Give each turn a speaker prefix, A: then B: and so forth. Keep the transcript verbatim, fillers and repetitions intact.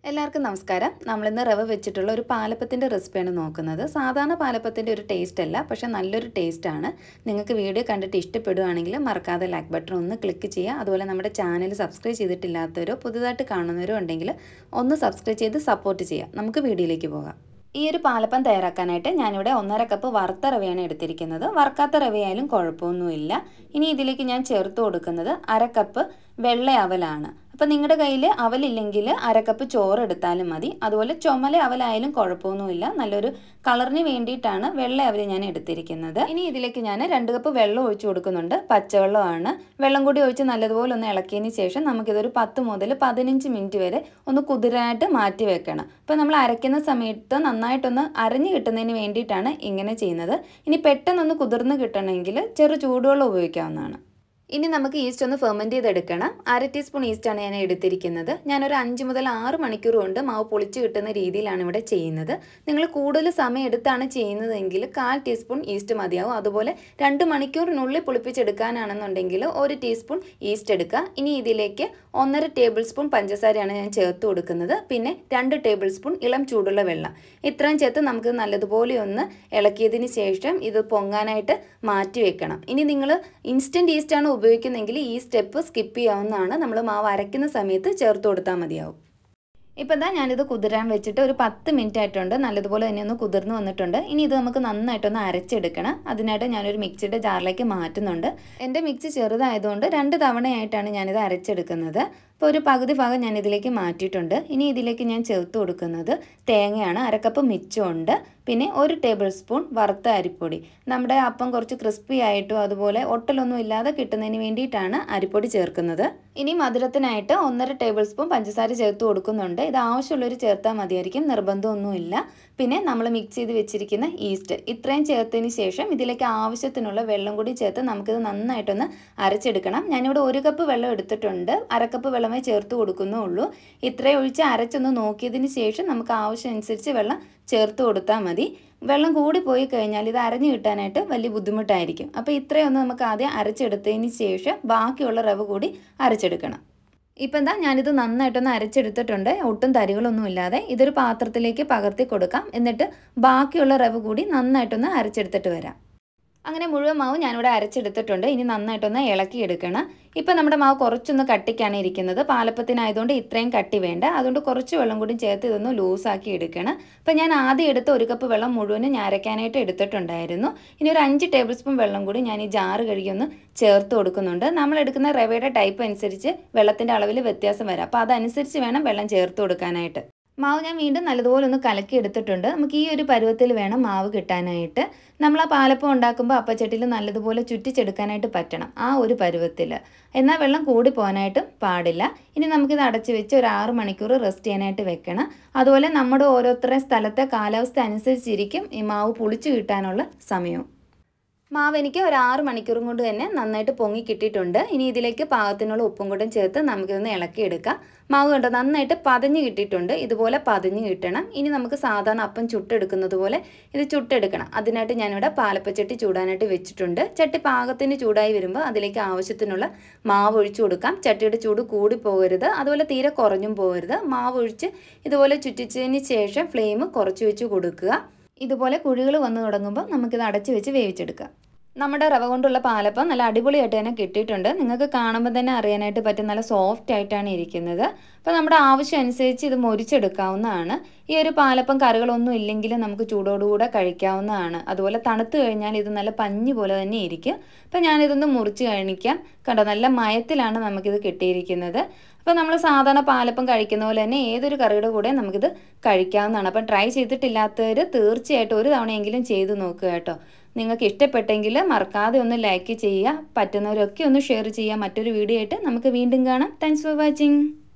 A: എല്ലാവർക്കും നമസ്കാരം. നമ്മളിന്ന് റവ വെച്ചിട്ടുള്ള ഒരു പാലപ്പത്തിൻ്റെ റെസിപ്പിയാണ് നോക്കുന്നത്. സാധാരണ പാലപ്പത്തിൻ്റെ ഒരു ടേസ്റ്റ് അല്ല, പക്ഷേ നല്ലൊരു ടേസ്റ്റാണ്. നിങ്ങൾക്ക് വീഡിയോ കണ്ടിട്ട് ഇഷ്ടപ്പെടുകയാണെങ്കിൽ മറക്കാതെ ലൈക്ക് ബട്ടൺ ഒന്ന് ക്ലിക്ക് ചെയ്യുക. അതുപോലെ നമ്മുടെ ചാനൽ സബ്സ്ക്രൈബ് ചെയ്തിട്ടില്ലാത്തവരോ പുതുതായിട്ട് കാണുന്നവരോ ഉണ്ടെങ്കിൽ ഒന്ന് സബ്സ്ക്രൈബ് ചെയ്ത് സപ്പോർട്ട് ചെയ്യുക. നമുക്ക് വീഡിയോയിലേക്ക് പോകാം. ഈ ഒരു പാലപ്പം തയ്യാറാക്കാനായിട്ട് ഞാനിവിടെ ഒന്നര കപ്പ് വറുത്ത റവയാണ് എടുത്തിരിക്കുന്നത്. വറുക്കാത്ത റവയായാലും കുഴപ്പമൊന്നുമില്ല. ഇനി ഇതിലേക്ക് ഞാൻ ചേർത്ത് കൊടുക്കുന്നത് അര കപ്പ് വെള്ള അവലാണ്. അപ്പോൾ നിങ്ങളുടെ കയ്യിൽ അവലില്ലെങ്കിൽ അരക്കപ്പ് ചോറ് എടുത്താലും മതി. അതുപോലെ ചുമല അവലായാലും കുഴപ്പമൊന്നുമില്ല. നല്ലൊരു കളറിന് വേണ്ടിയിട്ടാണ് വെള്ള അവൽ ഞാൻ എടുത്തിരിക്കുന്നത്. ഇനി ഇതിലേക്ക് ഞാൻ രണ്ട് കപ്പ് വെള്ളം ഒഴിച്ചു കൊടുക്കുന്നുണ്ട്. പച്ചവെള്ളമാണ്. വെള്ളം കൂടി ഒഴിച്ച് നല്ലതുപോലെ ഒന്ന് ഇളക്കിയതിന് ശേഷം നമുക്കിതൊരു പത്ത് മുതൽ പതിനഞ്ച് മിനിറ്റ് വരെ ഒന്ന് കുതിരാനായിട്ട് മാറ്റി വെക്കണം. അപ്പോൾ നമ്മൾ അരയ്ക്കുന്ന സമയത്ത് നന്നായിട്ടൊന്ന് അരഞ്ഞു കിട്ടുന്നതിന് വേണ്ടിയിട്ടാണ് ഇങ്ങനെ ചെയ്യുന്നത്. ഇനി പെട്ടെന്നൊന്ന് കുതിർന്ന് കിട്ടണമെങ്കിൽ ചെറു ചൂടുവെള്ളം ഉപയോഗിക്കാവുന്നതാണ്. ഇനി നമുക്ക് ഈസ്റ്റ് ഒന്ന് ഫെർമെൻറ്റ് ചെയ്തെടുക്കണം. അര ടീസ്പൂൺ ഈസ്റ്റാണ് ഞാൻ എടുത്തിരിക്കുന്നത്. ഞാനൊരു അഞ്ച് മുതൽ ആറ് മണിക്കൂർ കൊണ്ട് മാവ് പൊളിച്ച് കിട്ടുന്ന രീതിയിലാണ് ഇവിടെ ചെയ്യുന്നത്. നിങ്ങൾ കൂടുതൽ സമയം എടുത്താണ് ചെയ്യുന്നതെങ്കിൽ കാൽ ടീസ്പൂൺ ഈസ്റ്റ് മതിയാവും. അതുപോലെ രണ്ട് മണിക്കൂറിനുള്ളിൽ പൊളിപ്പിച്ചെടുക്കാനാണെന്നുണ്ടെങ്കിൽ ഒരു ടീസ്പൂൺ ഈസ്റ്റ് എടുക്കുക. ഇനി ഇതിലേക്ക് ഒന്നര ടേബിൾ സ്പൂൺ പഞ്ചസാരയാണ് ഞാൻ ചേർത്ത് കൊടുക്കുന്നത്. പിന്നെ രണ്ട് ടേബിൾ സ്പൂൺ ഇളം ചൂടുള്ള വെള്ളം. ഇത്രയും ചേർത്ത് നമുക്ക് നല്ലതുപോലെ ഒന്ന് ഇളക്കിയതിന് ശേഷം ഇത് പൊങ്ങാനായിട്ട് മാറ്റി വെക്കണം. ഇനി നിങ്ങൾ ഇൻസ്റ്റൻറ്റ് ഈസ്റ്റാണ് ഉപയോഗിക്കുന്നെങ്കിൽ ഈ സ്റ്റെപ്പ് സ്കിപ്പ് ചെയ്യാവുന്നതാണ്. നമ്മൾ മാവ് അരയ്ക്കുന്ന സമയത്ത് ചേർത്ത് കൊടുത്താൽ മതിയാവും. ഇപ്പം എന്താ ഞാനിത് കുതിരാൻ വെച്ചിട്ട് ഒരു പത്ത് മിനിറ്റ് ആയിട്ടുണ്ട്. നല്ലതുപോലെ തന്നെ ഒന്ന് കുതിർന്ന് വന്നിട്ടുണ്ട്. ഇനി ഇത് നമുക്ക് നന്നായിട്ടൊന്ന് അരച്ചെടുക്കണം. അതിനായിട്ട് ഞാനൊരു മിക്സിയുടെ ജാറിലേക്ക് മാറ്റുന്നുണ്ട്. എൻ്റെ മിക്സി ചെറുതായതുകൊണ്ട് രണ്ട് തവണയായിട്ടാണ് ഞാനിത് അരച്ചെടുക്കുന്നത്. അപ്പോൾ ഒരു പകുതി ഭാഗം ഞാൻ ഇതിലേക്ക് മാറ്റിയിട്ടുണ്ട്. ഇനി ഇതിലേക്ക് ഞാൻ ചേർത്ത് കൊടുക്കുന്നത് തേങ്ങയാണ്. അരക്കപ്പ് മിച്ചമുണ്ട്. പിന്നെ ഒരു ടേബിൾ സ്പൂൺ വറുത്ത അരിപ്പൊടി. നമ്മുടെ അപ്പം കുറച്ച് ക്രിസ്പി ആയിട്ടും അതുപോലെ ഒട്ടലൊന്നും ഇല്ലാതെ കിട്ടുന്നതിന് വേണ്ടിയിട്ടാണ് അരിപ്പൊടി ചേർക്കുന്നത്. ഇനി മധുരത്തിനായിട്ട് ഒന്നര ടേബിൾ സ്പൂൺ പഞ്ചസാര ചേർത്ത് കൊടുക്കുന്നുണ്ട്. ഇത് ആവശ്യമുള്ളൊരു ചേർത്താൽ മതിയായിരിക്കും, നിർബന്ധമൊന്നുമില്ല. പിന്നെ നമ്മൾ മിക്സ് ചെയ്ത് വെച്ചിരിക്കുന്ന ഈസ്റ്റ് ഇത്രയും ചേർത്തതിന് ശേഷം ഇതിലേക്ക് ആവശ്യത്തിനുള്ള വെള്ളം കൂടി ചേർത്ത് നമുക്കിത് നന്നായിട്ടൊന്ന് അരച്ചെടുക്കണം. ഞാനിവിടെ ഒരു കപ്പ് വെള്ളം എടുത്തിട്ടുണ്ട്. അരക്കപ്പ് വെള്ളമേ ചേർത്ത് കൊടുക്കുന്നുള്ളൂ. ഇത്രയും ഒഴിച്ച് അരച്ചൊന്ന് നോക്കിയതിന് ശേഷം നമുക്ക് ആവശ്യമനുസരിച്ച് വെള്ളം ചേർത്ത് കൊടുത്താൽ മതി. വെള്ളം കൂടി പോയി കഴിഞ്ഞാൽ ഇത് അരഞ്ഞു കിട്ടാനായിട്ട് വലിയ ബുദ്ധിമുട്ടായിരിക്കും. അപ്പോൾ ഇത്രയൊന്ന് നമുക്ക് ആദ്യം അരച്ചെടുത്തതിന് ശേഷം ബാക്കിയുള്ള റവ കൂടി അരച്ചെടുക്കണം. ഇപ്പം എന്താ ഞാനിത് നന്നായിട്ടൊന്ന് അരച്ചെടുത്തിട്ടുണ്ട്. ഒട്ടും തരികളൊന്നും ഇല്ലാതെ ഇതൊരു പാത്രത്തിലേക്ക് പകർത്തി കൊടുക്കാം. എന്നിട്ട് ബാക്കിയുള്ള റവ കൂടി നന്നായിട്ടൊന്ന് അരച്ചെടുത്തിട്ട് വരാം. അങ്ങനെ മുഴുവൻ മാവ് ഞാനിവിടെ അരച്ചെടുത്തിട്ടുണ്ട്. ഇനി നന്നായിട്ടൊന്ന് ഇളക്കിയെടുക്കണം. ഇപ്പം നമ്മുടെ മാവ് കുറച്ചൊന്ന് കട്ടിക്കാണ് ഇരിക്കുന്നത്. പാലപ്പത്തിനായതുകൊണ്ട് ഇത്രയും കട്ടി വേണ്ട. അതുകൊണ്ട് കുറച്ച് വെള്ളം കൂടി ചേർത്ത് ഇതൊന്ന് ലൂസാക്കി എടുക്കണം. അപ്പം ഞാൻ ആദ്യം എടുത്ത ഒരു കപ്പ് വെള്ളം മുഴുവനും ഞാൻ അരയ്ക്കാനായിട്ട് എടുത്തിട്ടുണ്ടായിരുന്നു. ഇനി ഒരു അഞ്ച് ടേബിൾ സ്പൂൺ വെള്ളം കൂടി ഞാൻ ഈ ജാറ് കഴുകി ഒന്ന് ചേർത്ത് കൊടുക്കുന്നുണ്ട്. നമ്മൾ എടുക്കുന്ന റവയുടെ ടൈപ്പ് അനുസരിച്ച് വെള്ളത്തിൻ്റെ അളവിൽ വ്യത്യാസം വരാം. അപ്പോൾ അതനുസരിച്ച് വേണം വെള്ളം ചേർത്ത് കൊടുക്കാനായിട്ട്. മാവ് ഞാൻ വീണ്ടും നല്ലതുപോലെ ഒന്ന് കലക്കി എടുത്തിട്ടുണ്ട്. നമുക്ക് ഈ ഒരു പരുവത്തിൽ വേണം മാവ് കിട്ടാനായിട്ട്. നമ്മൾ ആ പാലപ്പം ഉണ്ടാക്കുമ്പോൾ അപ്പച്ചട്ടിയിൽ നല്ലതുപോലെ ചുറ്റിച്ചെടുക്കാനായിട്ട് പറ്റണം, ആ ഒരു പരുവത്തിൽ. എന്നാൽ വെള്ളം കൂടി പോകാനായിട്ടും പാടില്ല. ഇനി നമുക്കിത് അടച്ച് വെച്ച് ഒരു ആറ് മണിക്കൂർ റെസ്റ്റ് ചെയ്യാനായിട്ട് വെക്കണം. അതുപോലെ നമ്മുടെ ഓരോരുത്തരുടെ സ്ഥലത്തെ കാലാവസ്ഥ അനുസരിച്ചിരിക്കും ഈ മാവ് പുളിച്ച് കിട്ടാനുള്ള സമയവും. മാവ് എനിക്ക് ഒരു ആറ് മണിക്കൂറും കൊണ്ട് തന്നെ നന്നായിട്ട് പൊങ്ങി കിട്ടിയിട്ടുണ്ട്. ഇനി ഇതിലേക്ക് പാകത്തിനുള്ള ഉപ്പും കൂടെ ചേർത്ത് നമുക്കിതൊന്ന് ഇളക്കിയെടുക്കാം. മാവ് കണ്ടോ നന്നായിട്ട് പതഞ്ഞ് കിട്ടിയിട്ടുണ്ട്. ഇതുപോലെ പതഞ്ഞ് കിട്ടണം. ഇനി നമുക്ക് സാധാരണ അപ്പം ചുട്ടെടുക്കുന്നത് പോലെ ഇത് ചുട്ടെടുക്കണം. അതിനായിട്ട് ഞാനിവിടെ പാലപ്പച്ചട്ടി ചൂടാനായിട്ട് വെച്ചിട്ടുണ്ട്. ചട്ടി പാകത്തിന് ചൂടായി വരുമ്പോൾ അതിലേക്ക് ആവശ്യത്തിനുള്ള മാവ് ഒഴിച്ചു കൊടുക്കാം. ചട്ടിയുടെ ചൂട് കൂടി പോകരുത്, അതുപോലെ തീരെ കുറഞ്ഞും പോകരുത്. മാവ് ഒഴിച്ച് ഇതുപോലെ ചുറ്റിച്ചതിന് ശേഷം ഫ്ലെയിം കുറച്ച് വെച്ച് കൊടുക്കുക. ഇതുപോലെ കുഴികൾ വന്ന് തുടങ്ങുമ്പോൾ നമുക്കിത് അടച്ച് വെച്ച് വേവിച്ചെടുക്കാം. നമ്മുടെ റവ കൊണ്ടുള്ള പാലപ്പം നല്ല അടിപൊളിയായിട്ട് തന്നെ കിട്ടിയിട്ടുണ്ട്. നിങ്ങൾക്ക് കാണുമ്പോൾ തന്നെ അറിയാനായിട്ട് പറ്റും, നല്ല സോഫ്റ്റ് ആയിട്ടാണ് ഇരിക്കുന്നത്. അപ്പോൾ നമ്മുടെ ആവശ്യം അനുസരിച്ച് ഇത് മൊരിച്ചെടുക്കാവുന്നതാണ്. ഈ ഒരു പാലപ്പം കറികളൊന്നും ഇല്ലെങ്കിൽ നമുക്ക് ചൂടോടുകൂടെ കഴിക്കാവുന്നതാണ്. അതുപോലെ തണുത്ത് കഴിഞ്ഞാൽ ഇത് നല്ല പഞ്ഞി പോലെ തന്നെ ഇരിക്കും. അപ്പോൾ ഞാനിതൊന്ന് മുറിച്ച് കാണിക്കാം. കണ്ടോ, നല്ല മയത്തിലാണ് നമുക്കിത് കിട്ടിയിരിക്കുന്നത്. അപ്പോൾ നമ്മൾ സാധാരണ പാലപ്പം കഴിക്കുന്ന പോലെ തന്നെ ഏതൊരു കറിയുടെ കൂടെ നമുക്കിത് കഴിക്കാവുന്നതാണ്. അപ്പം ട്രൈ ചെയ്തിട്ടില്ലാത്തവർ തീർച്ചയായിട്ടും ഒരു തവണയെങ്കിലും ചെയ്ത് നോക്കുക കേട്ടോ. നിങ്ങൾക്ക് ഇഷ്ടപ്പെട്ടെങ്കിൽ മറക്കാതെ ഒന്ന് ലൈക്ക് ചെയ്യുക. പറ്റുന്നവരൊക്കെ ഒന്ന് ഷെയർ ചെയ്യുക. മറ്റൊരു വീഡിയോ ആയിട്ട് നമുക്ക് വീണ്ടും കാണാം. Thanks for watching.